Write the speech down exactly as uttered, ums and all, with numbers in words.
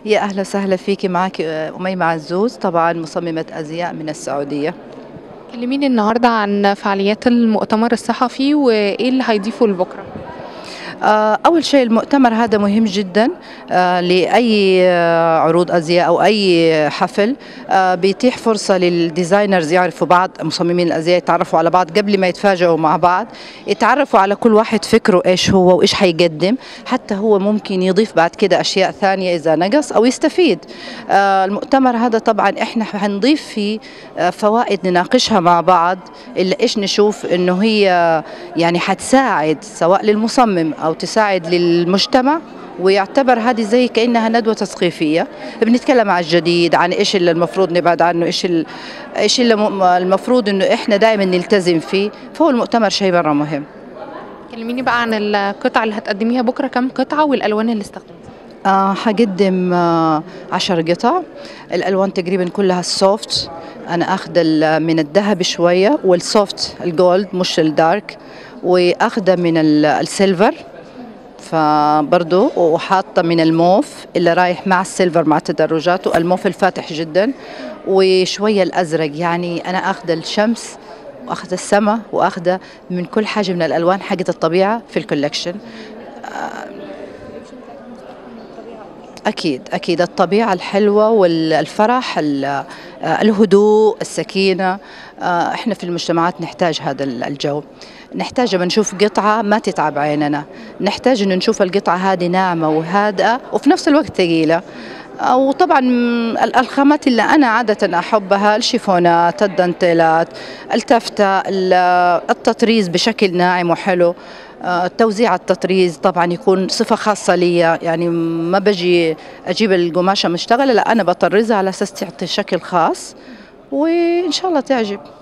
يا أهلا وسهلا فيكي. معك أميمة عزوز، طبعا مصممة أزياء من السعودية. كلميني النهارده عن فعاليات المؤتمر الصحفي وإيه اللي هيضيفه لبكرة. آه، أول شيء المؤتمر هذا مهم جدا آه، لأي آه، عروض أزياء أو أي حفل. آه، بيتيح فرصة للديزاينرز يعرفوا بعض، مصممين الأزياء يتعرفوا على بعض قبل ما يتفاجئوا مع بعض، يتعرفوا على كل واحد فكره إيش هو وإيش حيقدم، حتى هو ممكن يضيف بعد كده أشياء ثانية إذا نقص أو يستفيد. آه، المؤتمر هذا طبعا إحنا حنضيف فيه آه، فوائد نناقشها مع بعض، إلا إيش نشوف إنه هي يعني حتساعد سواء للمصمم أو تساعد للمجتمع، ويعتبر هذه زي كأنها ندوة تثقيفية. بنتكلم عن الجديد، عن إيش اللي المفروض نبعد عنه، إيش ال- إيش اللي م- المفروض إنه إحنا دائما نلتزم فيه. فهو المؤتمر شيء مرة مهم. كلميني بقى عن القطع اللي هتقدميها بكرة، كام قطعة والألوان اللي استخدمتيها. آه حقدم آه عشر قطع. الألوان تقريبا كلها السوفت، أنا أخذ ال- من الذهب شوية، والسوفت الجولد مش الدارك، وأخذ من ال- السيلفر، فبرضه وحاطة من الموف اللي رايح مع السيلفر مع تدرجاته، الموف الفاتح جدا، وشوية الأزرق. يعني أنا أخذ الشمس وأخذ السماء وأخذ من كل حاجة من الألوان حقت الطبيعة في الكولكشن. أكيد أكيد الطبيعة الحلوة والفرح، ال- الهدوء، السكينة. آه، إحنا في المجتمعات نحتاج هذا الجو، نحتاج لما نشوف قطعة ما تتعب عيننا، نحتاج إنه نشوف القطعة هذه ناعمة وهادئة وفي نفس الوقت ثقيلة. آه، وطبعا ال- الخامات اللي أنا عادة أحبها الشيفونات، الدانتيلات، التفتة، ال- التطريز بشكل ناعم وحلو. آه، توزيع التطريز طبعا يكون صفة خاصة لي، يعني ما بجي أجيب القماشة مشتغلة، لا أنا بطرزها على أساس تعطي شكل خاص، وإن شاء الله تعجب.